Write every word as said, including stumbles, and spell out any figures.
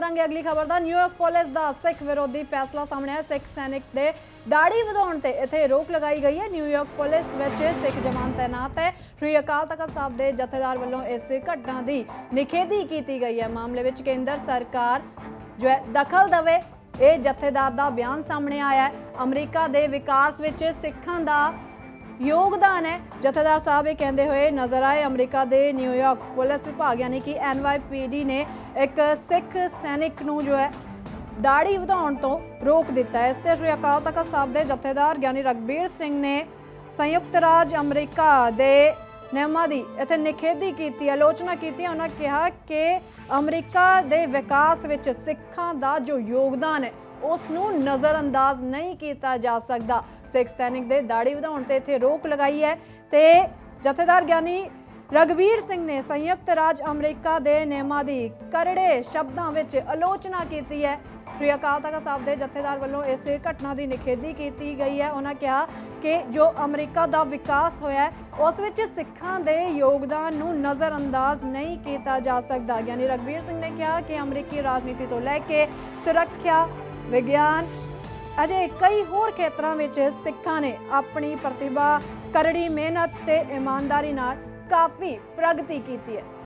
करांगे अगली खबर का। न्यूयॉर्क पुलिस का सिख विरोधी फैसला सामने है। सिख सैनिक दे दाड़ी वधाउण ते इत्थे रोक लगाई गई है। न्यूयॉर्क पुलिस विच सिख जवान तैनात है। श्री अकाल तख्त साहब के जथेदार वालों इस घटना की निखेधी की गई है। मामले में केंद्र सरकार जो है दखल दवे, ये जथेदार का बयान सामने आया है। अमरीका के विकास विच सिखां दा योगदान है। जथेदार साहब ये कहते हुए नजर आए। अमरीका के न्यूयॉर्क पुलिस विभाग यानी कि एन वाई पी डी ने एक सिख सैनिक नूं जो है दाड़ी वधाउण तो रोक दिता है। इस श्री अकाल तख्त साहब के जथेदार यानी रघबीर सिंह ने संयुक्त राज अमरीका के नियमां दी इत्थे निखेधी की, आलोचना की। उन्होंने कहा कि अमरीका के विकास विच सिखां दा जो योगदान है उसनूं नज़रअंदाज नहीं किया जा सकता। सिख सैनिक दे दाड़ी वधाउण ते इत्थे रोक लगाई है ते जथेदार ज्ञानी रघबीर सिंह ने संयुक्त राज अमरीका के नियमां दी करड़े शब्दों विच आलोचना की है। श्री अकाल तख्त साहब के जथेदार वालों इस घटना की निखेधी की गई है। उन्होंने कहा कि जो अमरीका का विकास होया है उस विच सिखां दे योगदान नूं नज़रअंदाज नहीं किया जा सकता। यानी रघबीर सिंह ने कहा कि अमरीकी राजनीति तो लैके सुरक्षा, विज्ञान, अजे कई होर खेत्रां विच सिखां ने अपनी प्रतिभा, करड़ी मेहनत ते ईमानदारी नाल काफ़ी प्रगति की है।